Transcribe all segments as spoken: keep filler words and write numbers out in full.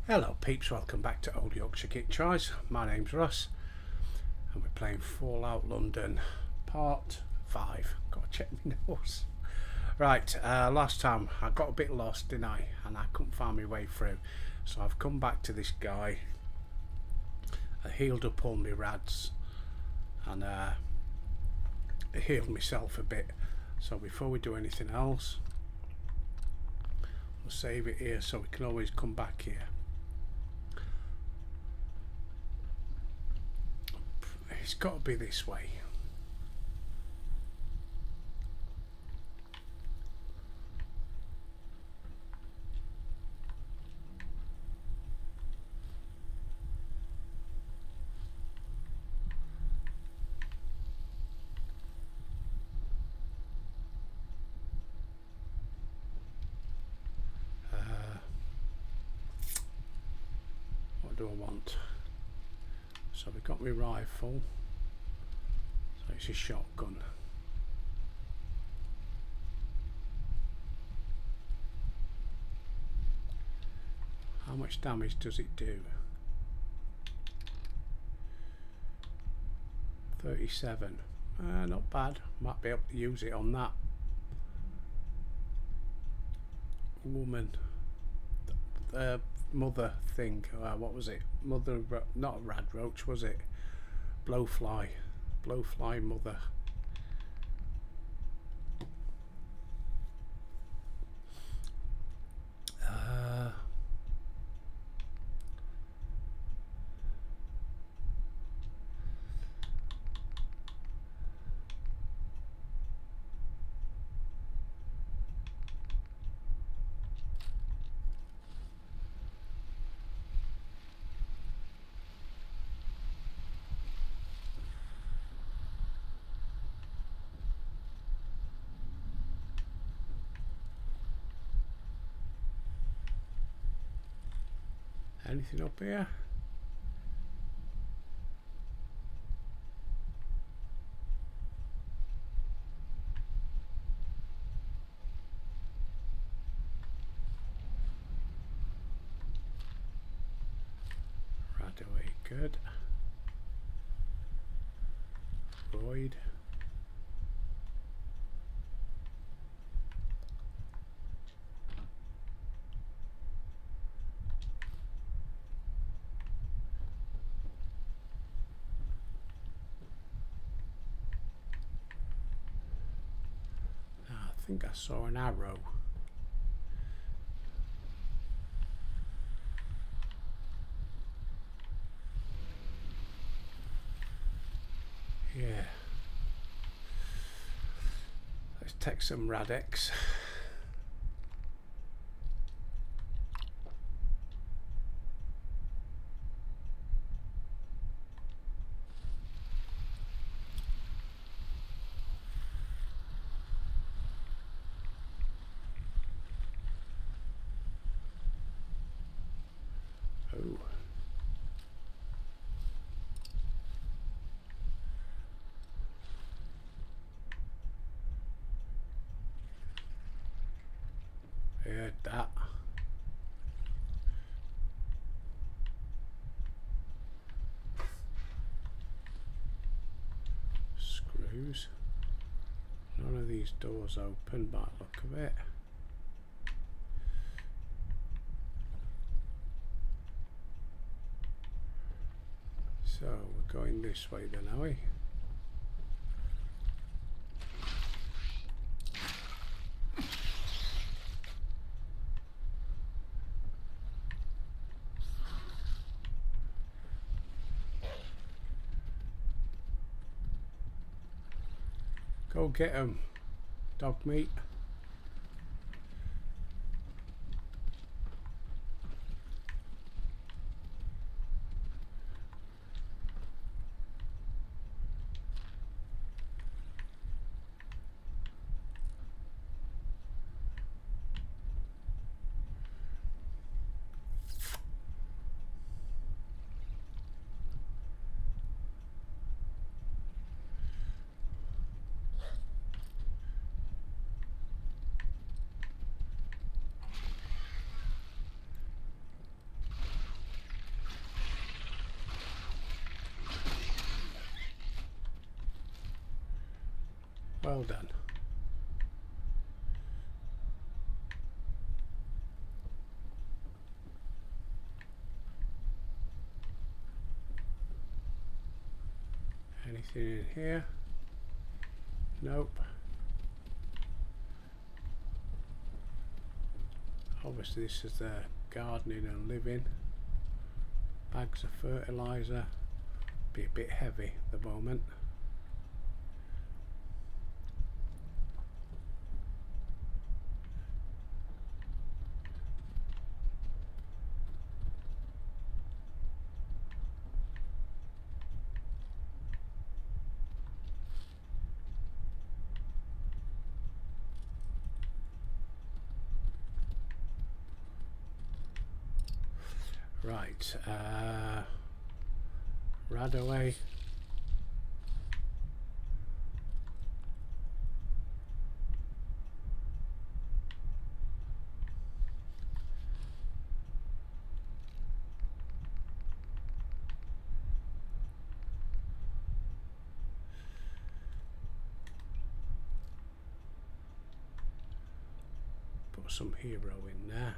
Hello peeps, welcome back to Old Yorkshire Kit Choice. My name's Russ and we're playing Fallout London Part five. Gotta check my nose. Right, uh, last time I got a bit lost, didn't I? And I couldn't find my way through. So I've come back to this guy. I healed up all my rads and uh, healed myself a bit. So before we do anything else, we'll save it here so we can always come back here. It's got to be this way. Uh, what do I want? So we got my rifle. So it's a shotgun. How much damage does it do? thirty-seven. Uh, not bad. Might be able to use it on that woman. Uh, mother thing. Uh, what was it? Mother, not rad roach, was it? Blowfly. Blowfly mother. Uh, anything up here? Right away, good. Void. I think I saw an arrow. Yeah. Let's take some Rad-X. Oh. Heard that. Screws. None of these doors open by the look of it. So we're going this way then, are we? Go get 'em, dog meat. Well done. Anything in here? Nope. Obviously this is the gardening and living. Bags of fertiliser. Be a bit heavy at the moment. Right, uh, Radaway. Put some hero in there.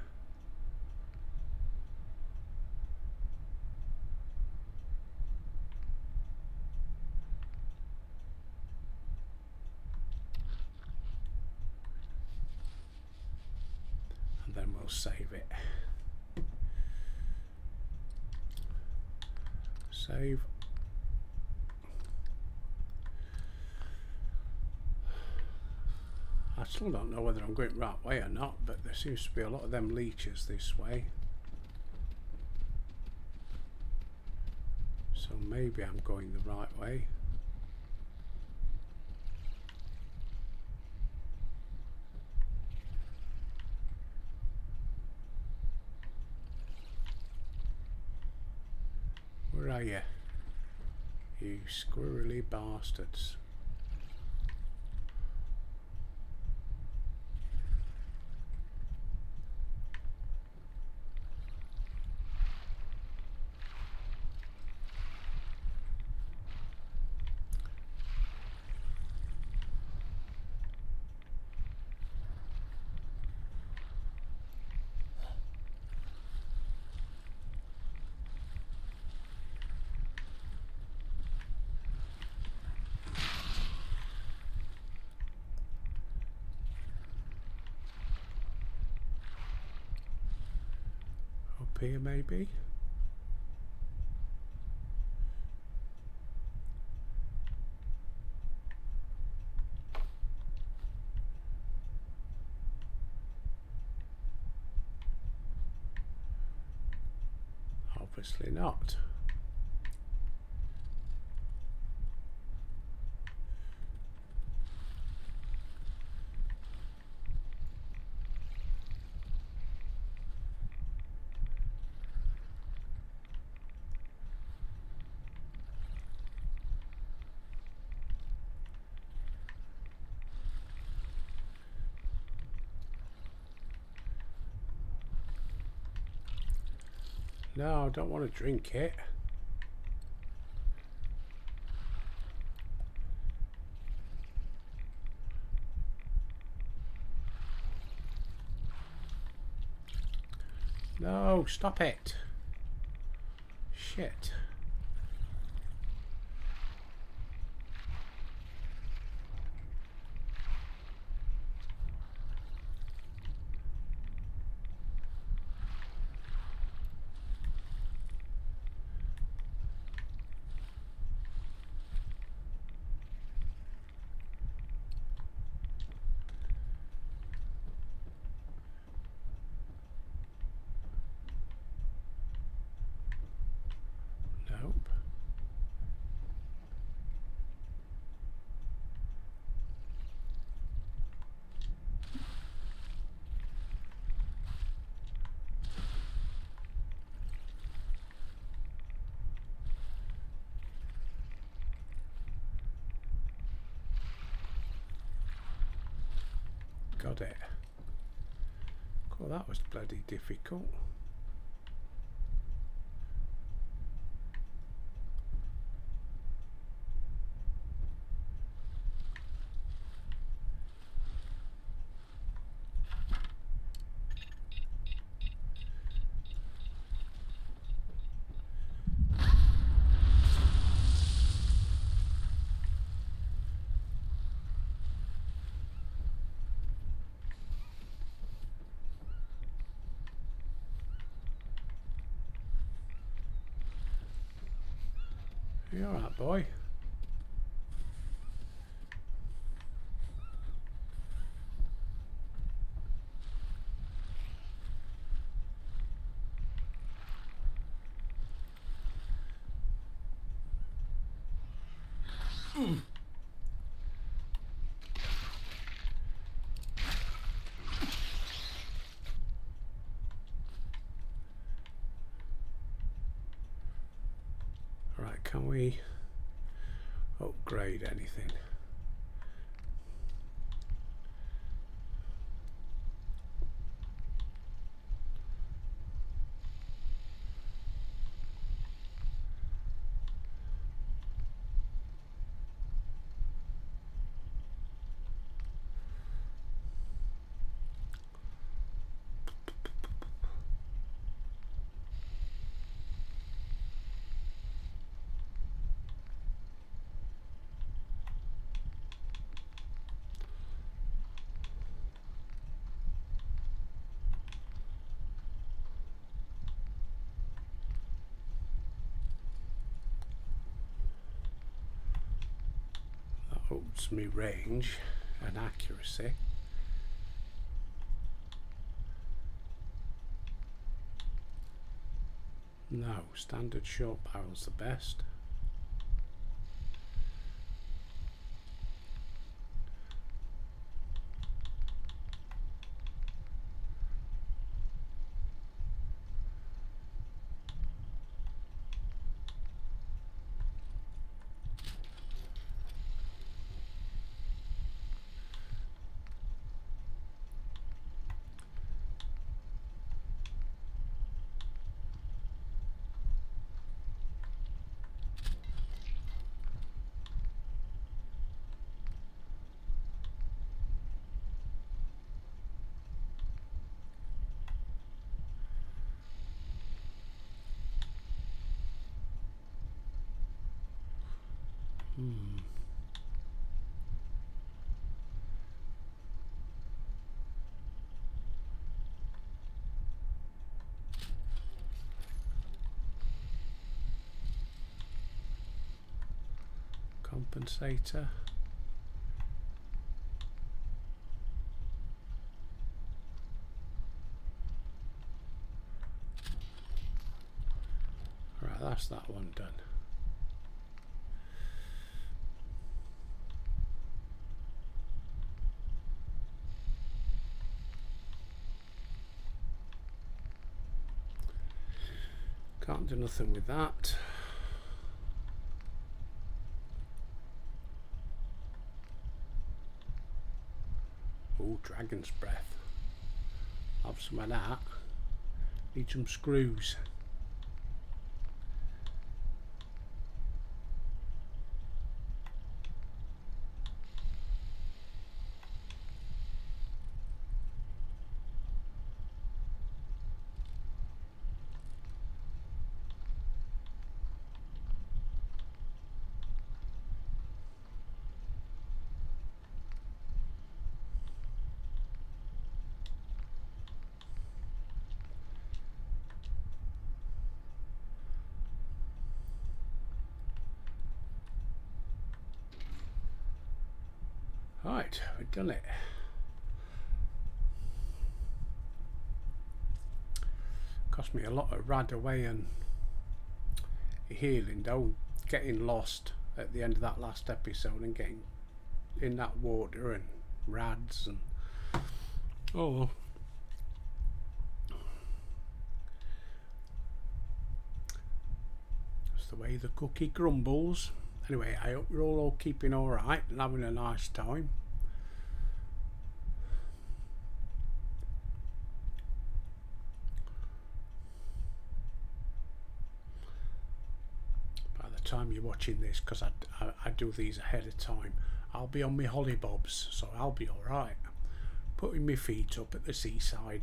Then we'll save it. Save. I still don't know whether I'm going the right way or not, but there seems to be a lot of them leeches this way. So maybe I'm going the right way. Where are you? You squirrely bastards. Here maybe. Obviously not. No, I don't want to drink it. No, stop it. Shit. Nope. Got it. Cool, that was bloody difficult. You alright, boy? Mm. Right, can we upgrade anything? Ups me range and accuracy. No, standard short barrel's the best. Hmm. Compensator. Right, that's that one done. Can't do nothing with that. Oh, dragon's breath. Have some of that. Need some screws. Right, we've done it. Cost me a lot of rad away and healing though, getting lost at the end of that last episode and getting in that water and rads and oh, that's the way the cookie crumbles. Anyway, I hope you're all, all keeping all right and having a nice time. By the time you're watching this, because I, I, I do these ahead of time, I'll be on my hollybobs, so I'll be all right. Putting my feet up at the seaside.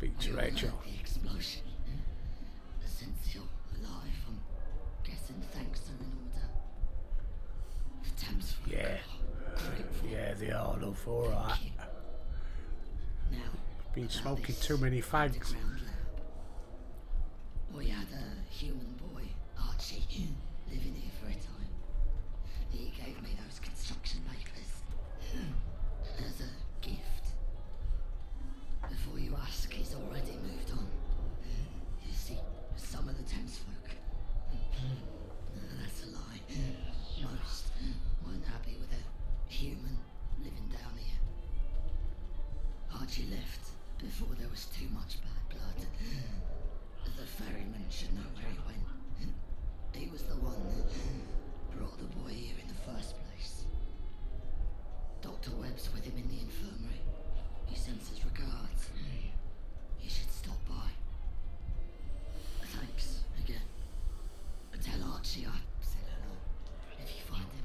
speak to Rachel. The explosion. Since you're alive, I'm guessing thanks are in order. The Thames folk Yeah. are grateful. Yeah, they are, love, alright. Now, Been about smoking this too many fags. underground lab. We had a human boy, Archie, living here for a time. He gave me those construction papers as a gift. Before you ask, he's already moved on. You see, some of the Thames folk. That's a lie. Most weren't happy with a human living down here. Archie left before there was too much bad blood. The ferryman should know where he went. He was the one that brought the boy here in the first place. Doctor Webb's with him in the infirmary. He sends his regards. You should stop by. Thanks again. Tell Archie I said hello if you find him.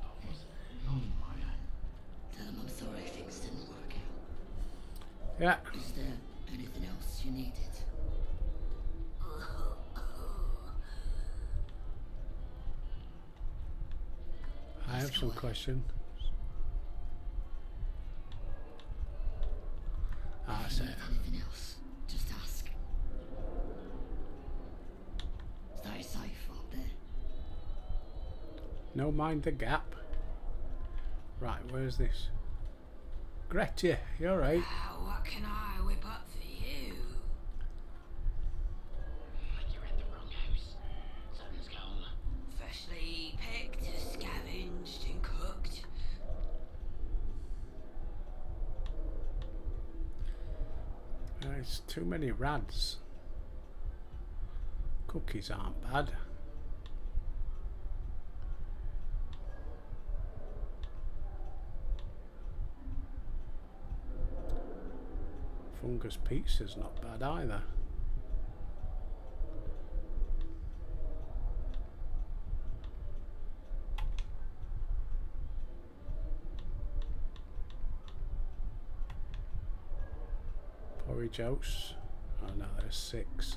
Tell him I'm sorry things didn't work out. Yeah. Is there anything else you needed? I have some question. Ah, that's it. Anything else? Just ask. Stay safe up there. No mind the gap. Right, where's this? Gretchen, you alright? Uh, what can I whip up for you? You're in the wrong house. Something's gone. Freshly picked, scavenged, and cooked. There's too many rads. Cookies aren't bad. Fungus pizza's not bad either. Porridge oats. Oh no, there's six.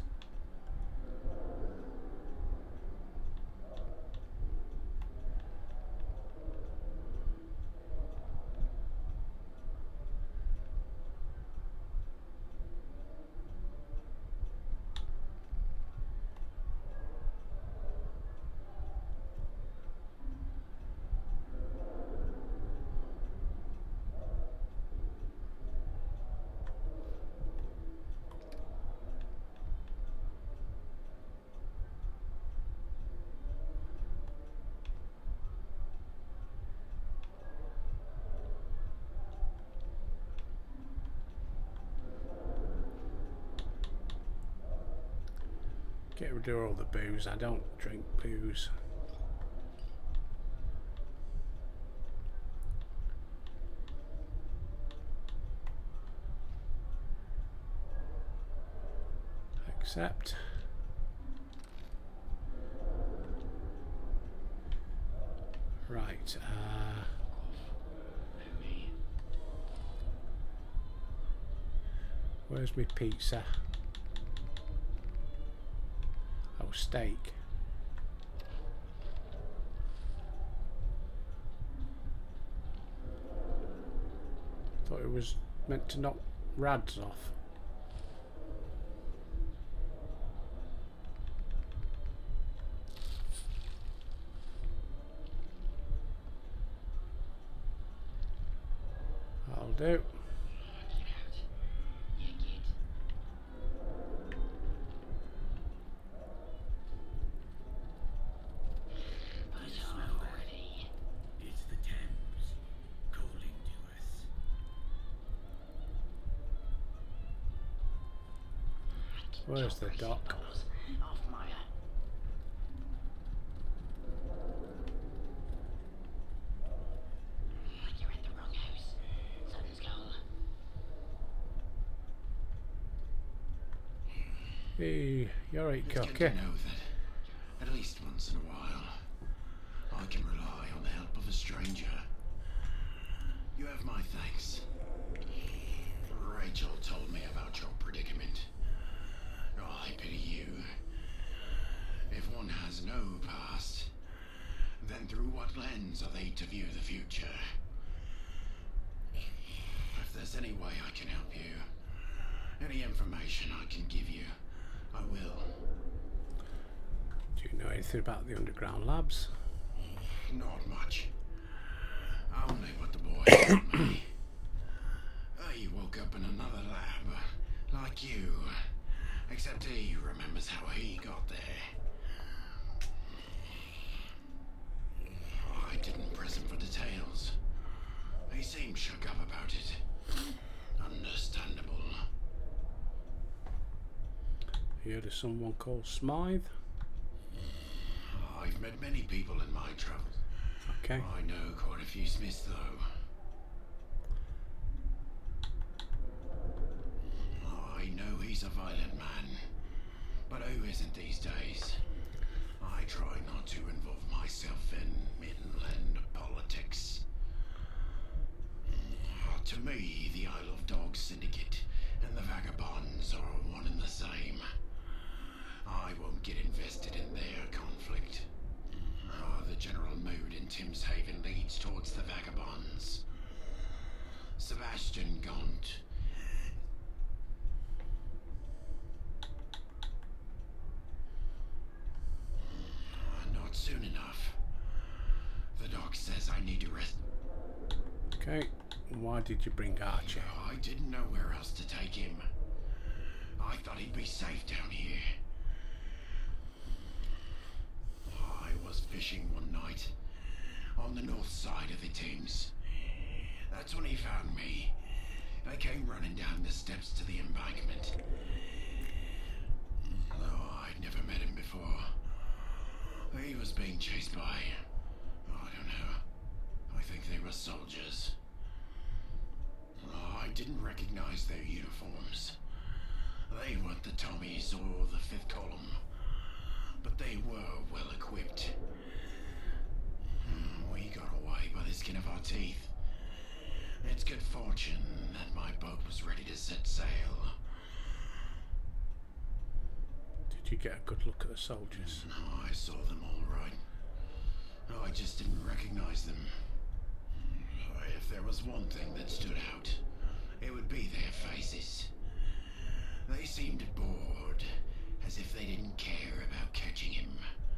Get rid of all the booze. I don't drink booze. Accept. Right. Uh, where's my pizza? Oh, steak. Thought it was meant to knock rads off. That'll do. Where's the dock? You're in the wrong house. Something's gone. Hey, you're right, It's good cocky. to know that, at least once in a while, I can rely on the help of a stranger. You have my thanks. Rachel told me about your predicament. Oh, I pity you. If one has no past, then through what lens are they to view the future? If there's any way I can help you, any information I can give you, I will. Do you know anything about the underground labs? Not much. Only what the boy told me. He woke up in another lab, like you. Except he remembers how he got there. I didn't press him for details. He seemed shook up about it. Understandable. You heard of someone called Smythe? I've met many people in my travels. Okay. I know quite a few Smiths, though. I know he's a violent man, but who isn't these days? I try not to involve myself in Midland politics. To me, the Isle of Dogs Syndicate and the Vagabonds are one and the same. I won't get invested in their conflict. Oh, the general mood in Tim's Haven leads towards the Vagabonds. Sebastian Gaunt. Not soon enough. The doc says I need to rest. Okay. Why did you bring Archie? I didn't know where else to take him. I thought he'd be safe down here. I was fishing one night on the north side of the Thames. That's when he found me. I came running down the steps to the embankment. Oh, I'd never met him before. He was being chased by, I don't know. I think they were soldiers. Oh, I didn't recognize their uniforms. They weren't the Tommies or the Fifth Column, but they were well equipped. We got away by the skin of our teeth. It's good fortune that my boat was ready to set sail. Did you get a good look at the soldiers? No, I saw them all right. No, I just didn't recognize them. If there was one thing that stood out, it would be their faces. They seemed bored, as if they didn't care about catching him.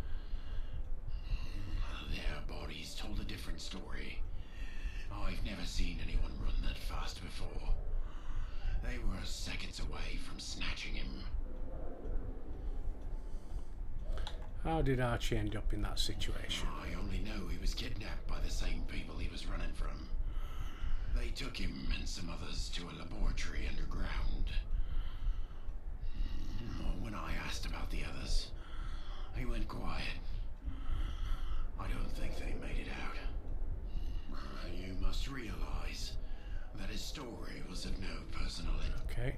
Their bodies told a different story. I've never seen anyone run that fast before. They were seconds away from snatching him. How did Archie end up in that situation? I only know he was kidnapped by the same people he was running from. They took him and some others to a laboratory underground. When I asked about the others, he went quiet. I don't think they made it out. You must realize that his story was of no personal interest. Okay.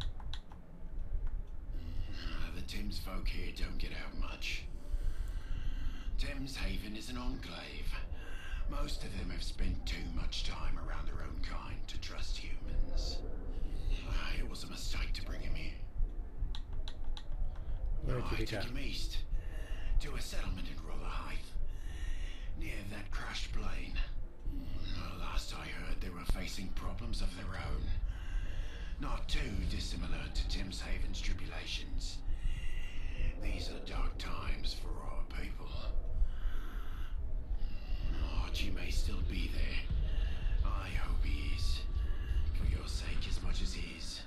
The Thames folk here don't get out much. Thames Haven is an enclave. Most of them have spent too much time around their own kind to trust humans. It was a mistake to bring him here. Where did I he took go? him east, to a settlement in Rotherhithe, near that crashed plane. Last I heard, they were facing problems of their own. Not too dissimilar to Thames Haven's tribulations. These are dark times for our people. Archie may still be there. I hope he is. For your sake as much as his.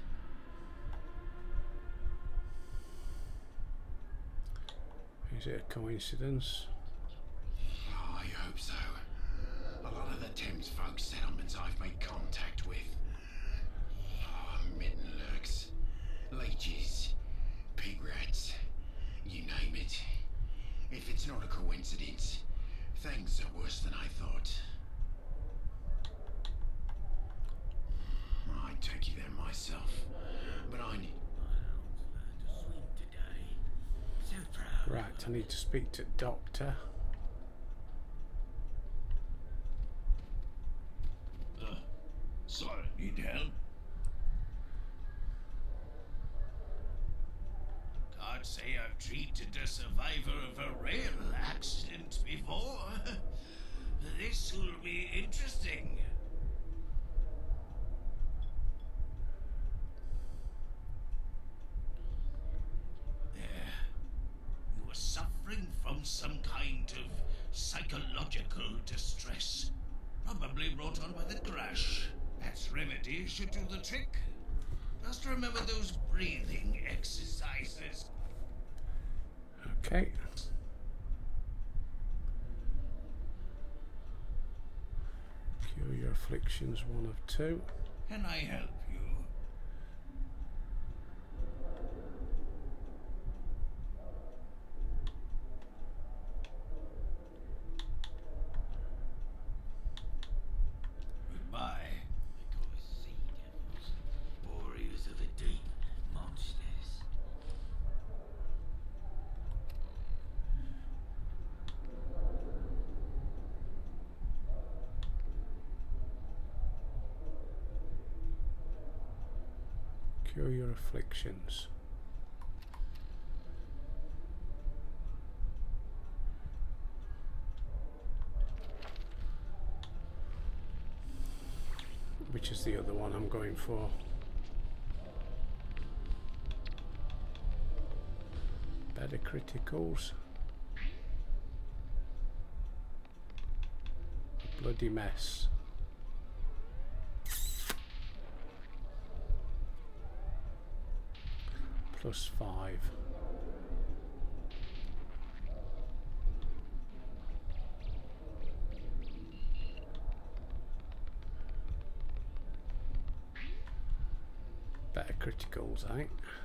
Is it a coincidence? I hope so. A lot of the Thames folk settlements I've made contact with. Oh, Mittenlurks, leeches, pig rats, you name it. If it's not a coincidence, things are worse than I thought. I'd take you there myself, but I need... Right, I need to speak to Doctor. Uh, sorry, need help? treated a survivor of a rail accident before. This will be interesting. There. You were suffering from some kind of psychological distress. Probably brought on by the crash. That's remedy should do the trick. Just remember those breathing exercises. Okay. Cure your afflictions, one of two. Can I help you? Goodbye. Because sea devils, warriors of the deep, monsters. Cure your afflictions. Which is the other one I'm going for? Better criticals. Bloody mess. Plus five. Better criticals, eh?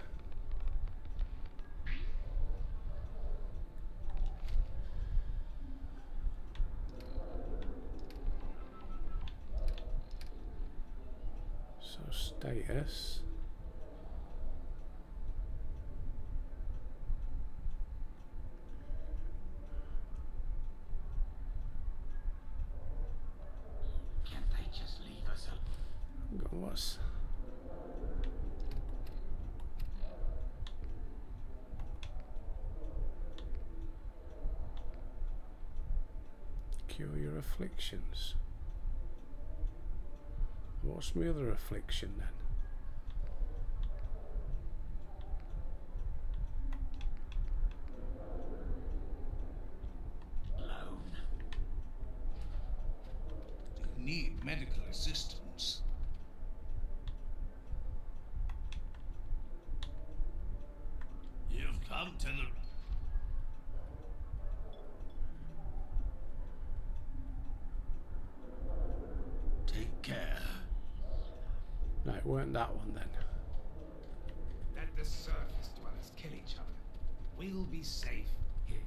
So status. Can't they just leave us alone? Got what's cure your afflictions. What's my other affliction then? Alone. You need medical assistance. You've come to the... Take care. No, it weren't that one then. Let the surface dwellers kill each other. We'll be safe here.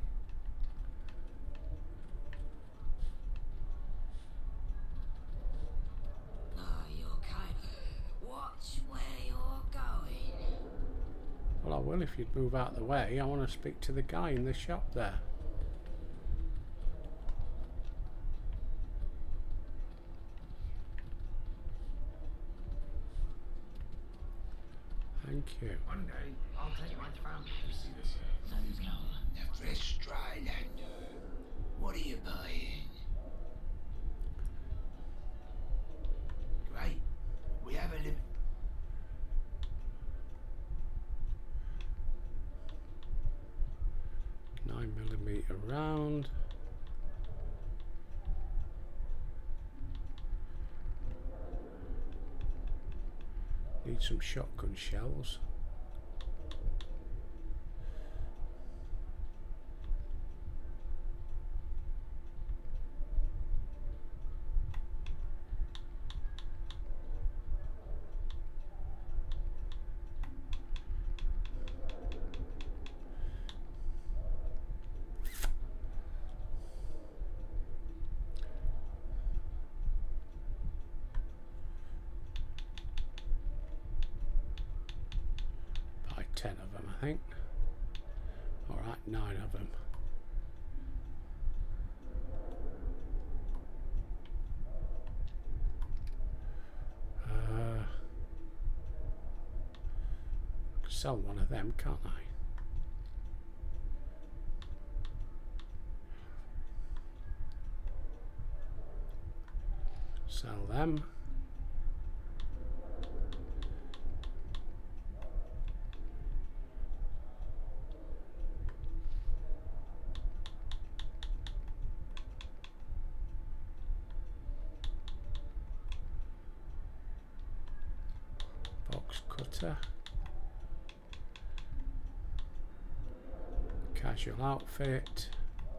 Ah, you're kind. Watch where you're going. Well, I will if you'd move out the way. I want to speak to the guy in the shop there. Thank you. One day, I'll take my family to see the surface. Sun's gone. The fresh Drylander. What are you buying? Right. We have a limit. Nine millimeter round. Need some shotgun shells. Ten of them, I think. All right, nine of them. Uh, sell one of them, can't I? Sell them. Box cutter. Casual outfit.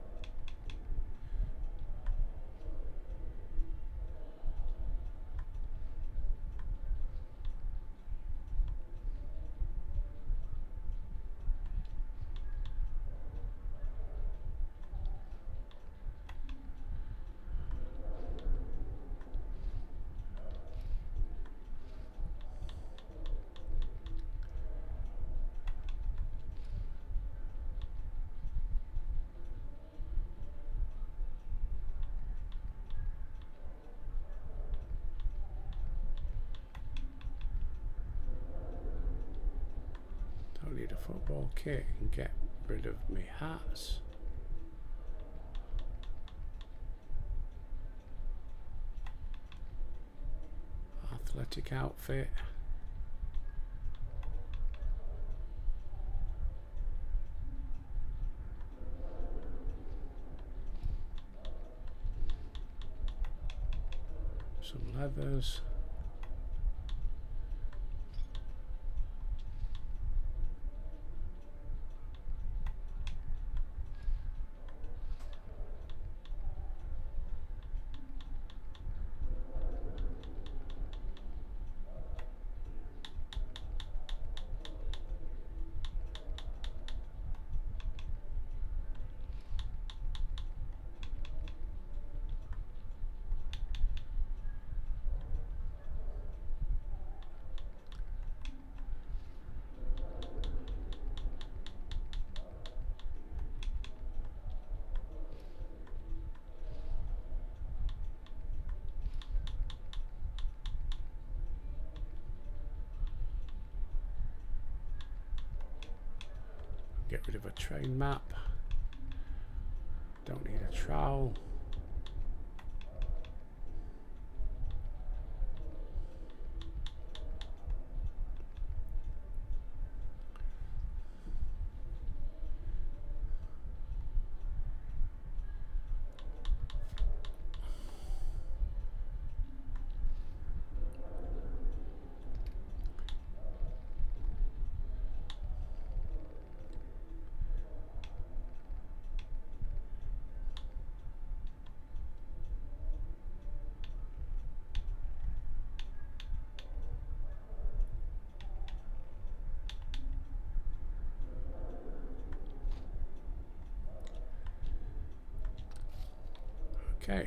Don't need a football kit and get rid of me hats. Athletic outfit. Some leathers. Get rid of a train map. Don't need a trowel. Okay.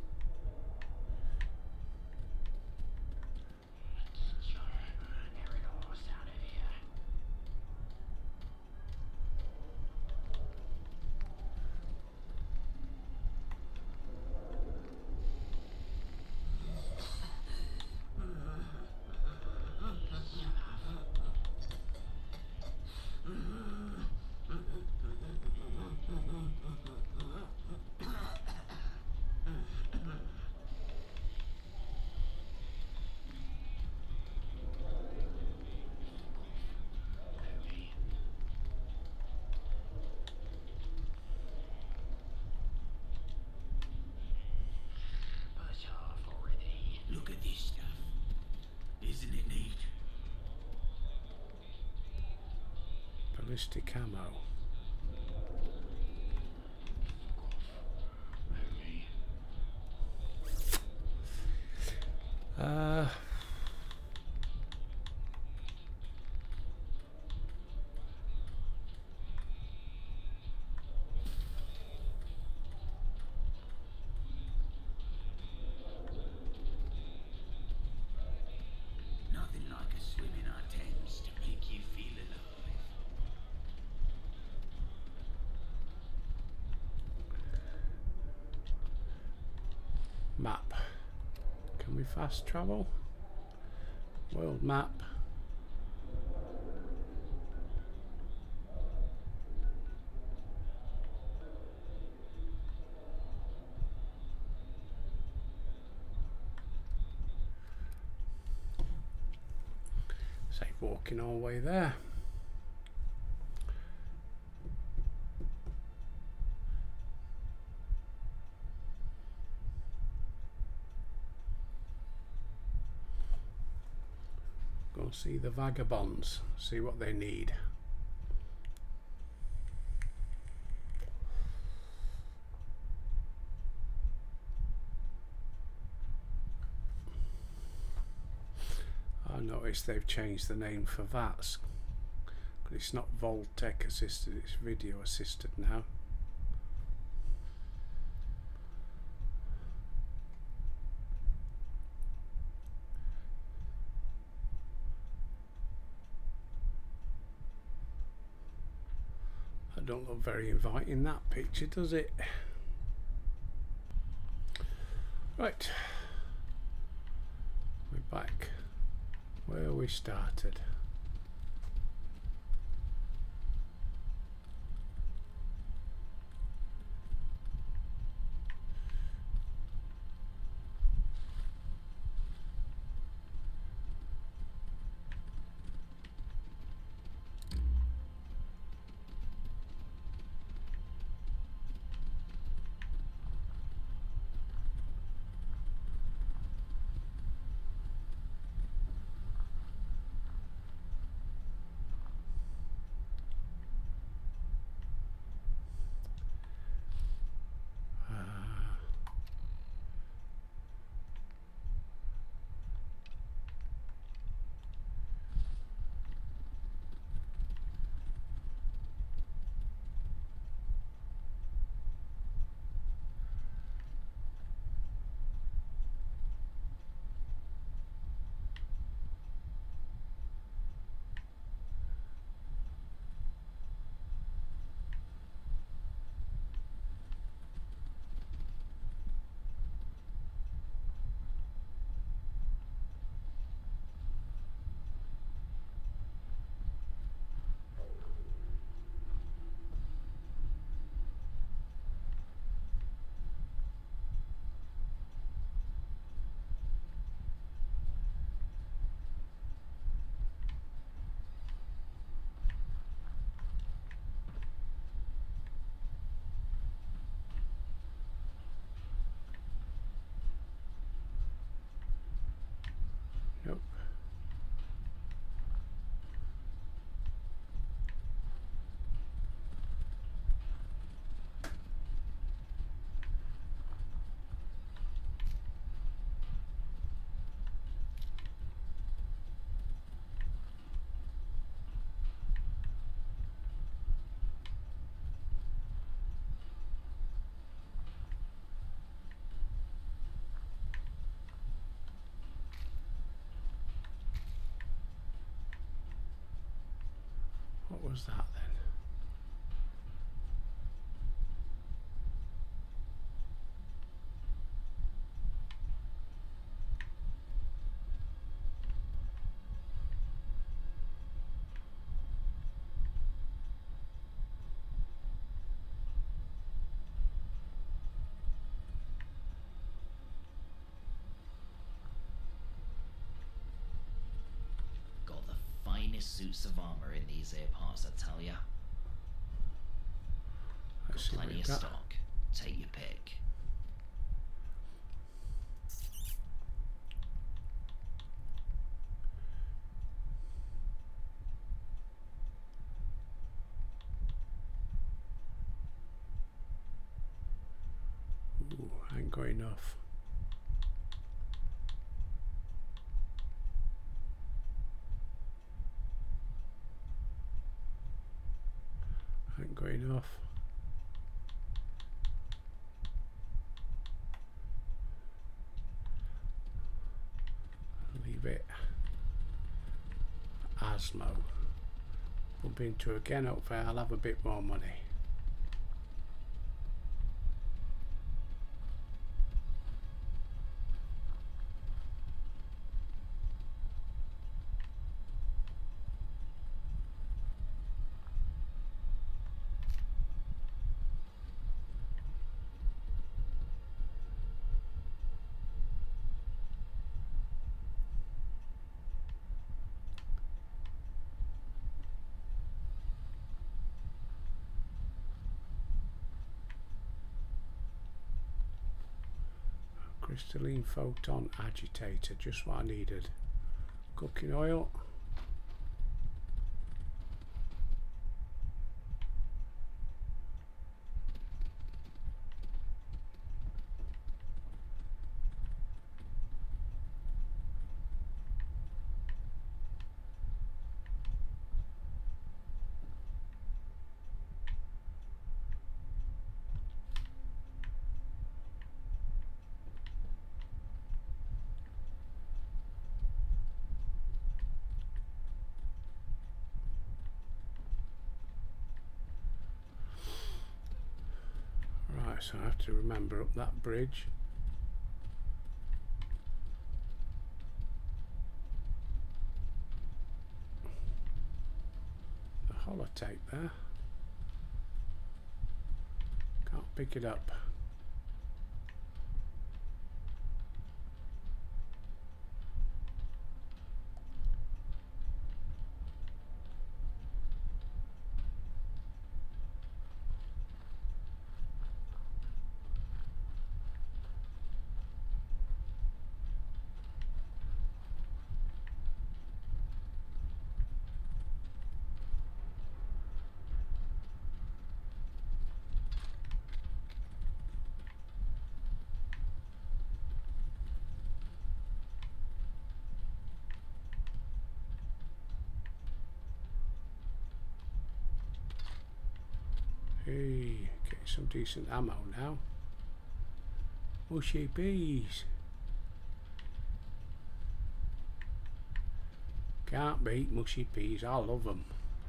Look at this stuff. Isn't it neat? Ballistic ammo. Uh, Nothing like a swim in our Thames to make you feel alive. map. Can we fast travel? World map. walking all the way there. Go see the vagabonds, see what they need. I noticed they've changed the name for V A S, but it's not Vault-Tec assisted, it's video assisted now. That don't look very inviting, that picture, does it? Right, we're back where we started. Nope. What was that then? Got the finest suits of armor in these here parts, I tell ya. Let's see what Plenty we've of got. stock. Take your pick. Ooh, ain't got enough. Ain't got enough. Leave it. Asmo. Bump into again, hopefully I'll have a bit more money. Crystalline photon agitator, just what I needed. Cooking oil. So I have to remember up that bridge. The holotape there. Can't pick it up. Hey, getting some decent ammo now. Mushy peas. Can't beat mushy peas, I love them.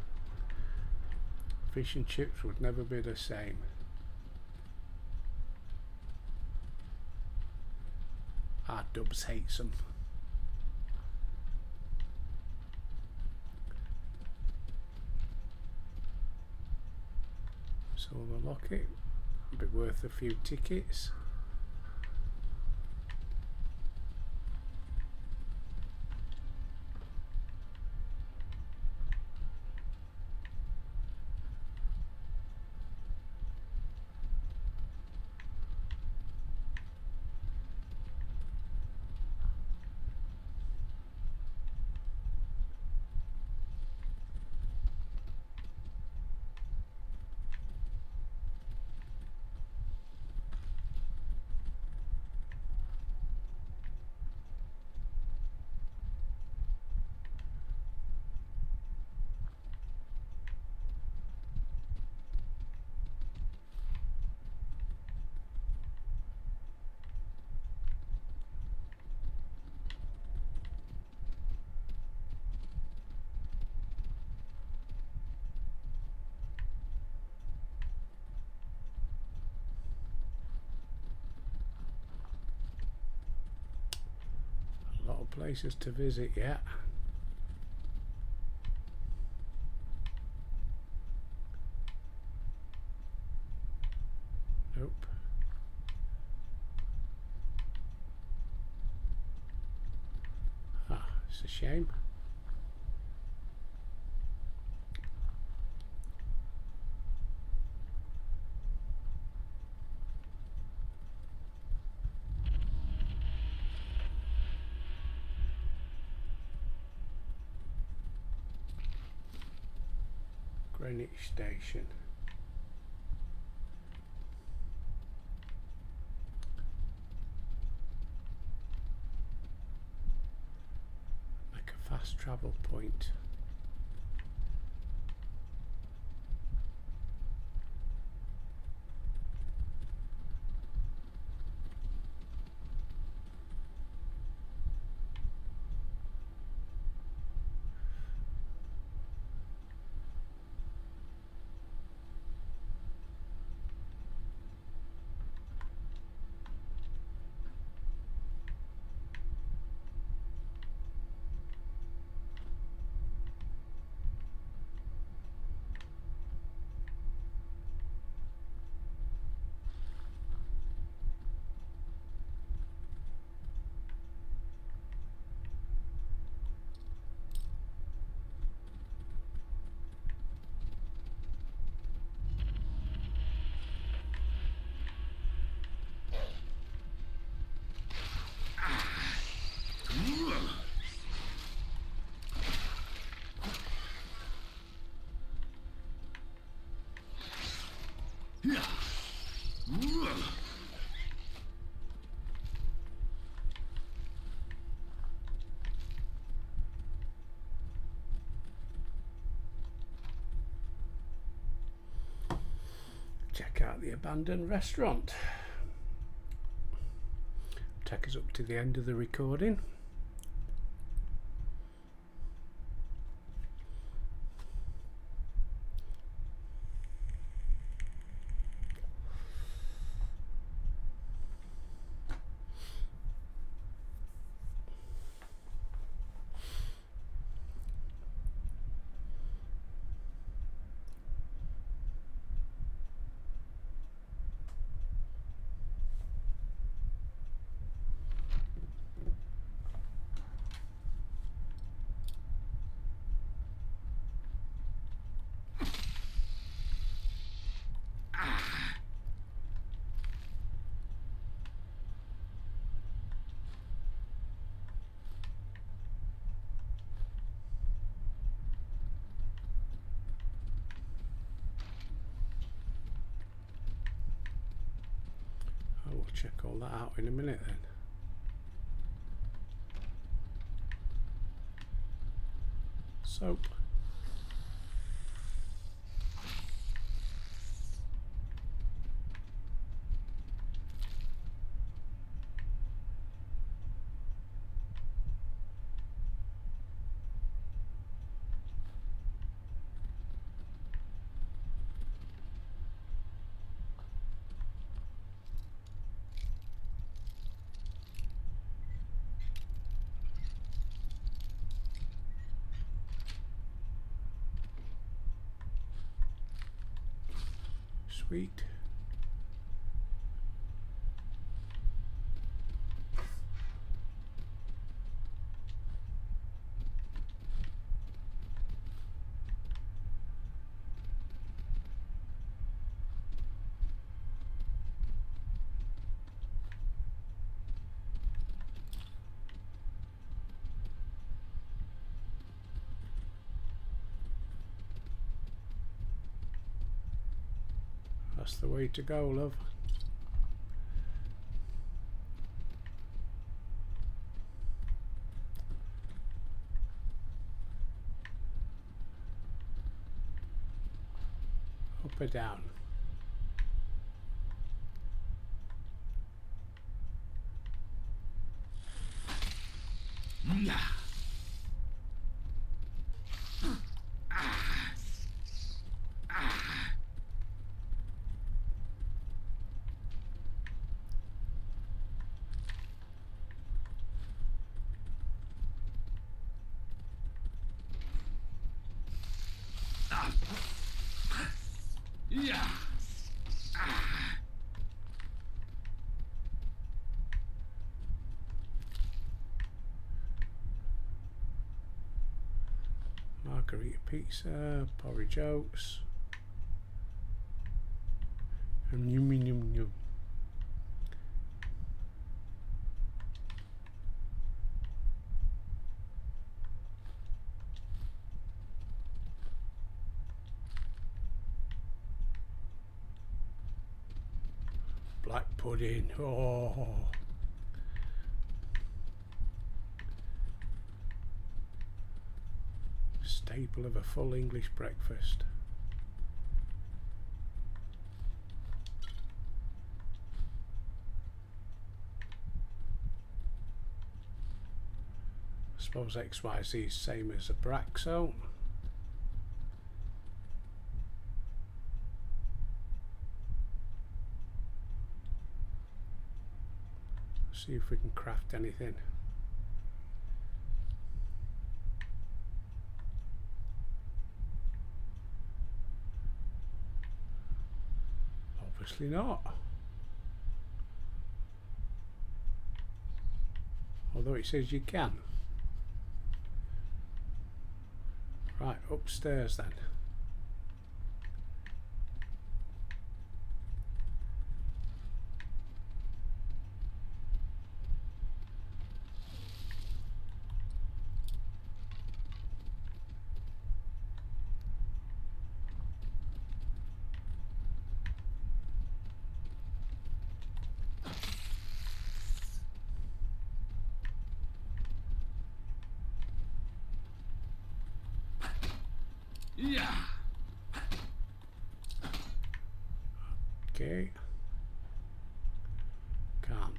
Fish and chips would never be the same. Ah, Dubs hates them. Silver locket, be worth a few tickets. Places to visit yet. Nope. Ah, it's a shame. Greenwich Station. Like a fast travel point. check out the abandoned restaurant. Take us up to the end of the recording. We'll check all that out in a minute then. Soap. Sweet. That's the way to go, love. Up or down? Yeah. Yeah. Margarita pizza, porridge oats, and yum yum yum. Black pudding. Oh. Staple of a full English breakfast. I suppose X Y Z is same as a Braxo. See if we can craft anything. Obviously not. Although it says you can. Right, upstairs then. Okay. Can't.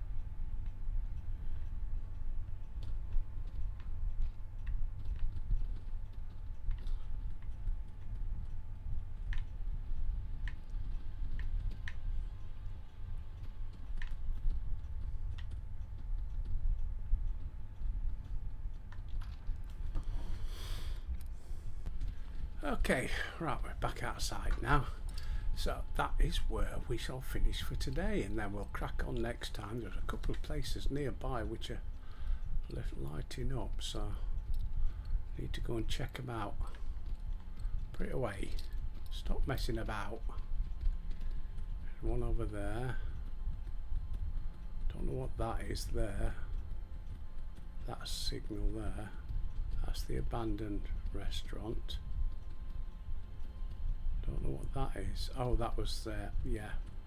Okay, right, we're back outside now. So that is where we shall finish for today, and then we'll crack on next time. There's a couple of places nearby which are a little lighting up, so I need to go and check them out. Put it away. Stop messing about. There's one over there. Don't know what that is there. That's signal there. That's the abandoned restaurant. Don't know what that is. Oh, that was the, yeah,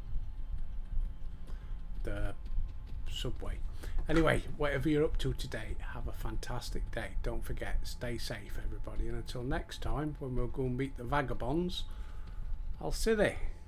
the subway. Anyway, whatever you're up to today, have a fantastic day. Don't forget, stay safe, everybody. And until next time, when we'll go and meet the vagabonds, I'll see you.